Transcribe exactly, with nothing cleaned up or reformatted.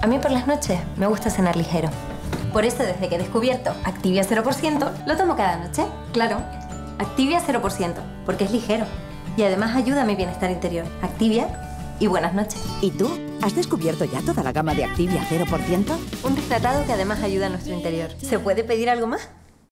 A mí por las noches me gusta cenar ligero. Por eso desde que he descubierto Activia cero por ciento, lo tomo cada noche. Claro, Activia cero por ciento, porque es ligero. Y además ayuda a mi bienestar interior. Activia y buenas noches. ¿Y tú? ¿Has descubierto ya toda la gama de Activia cero por ciento? Un destratado que además ayuda a nuestro interior. ¿Se puede pedir algo más?